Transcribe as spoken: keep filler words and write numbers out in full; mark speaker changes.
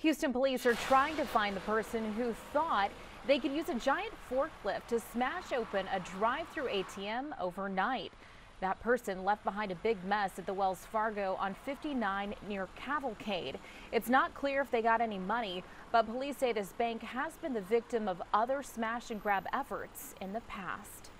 Speaker 1: Houston police are trying to find the person who thought they could use a giant forklift to smash open a drive-through A T M overnight. That person left behind a big mess at the Wells Fargo on fifty-nine near Cavalcade. It's not clear if they got any money, but police say this bank has been the victim of other smash and grab efforts in the past.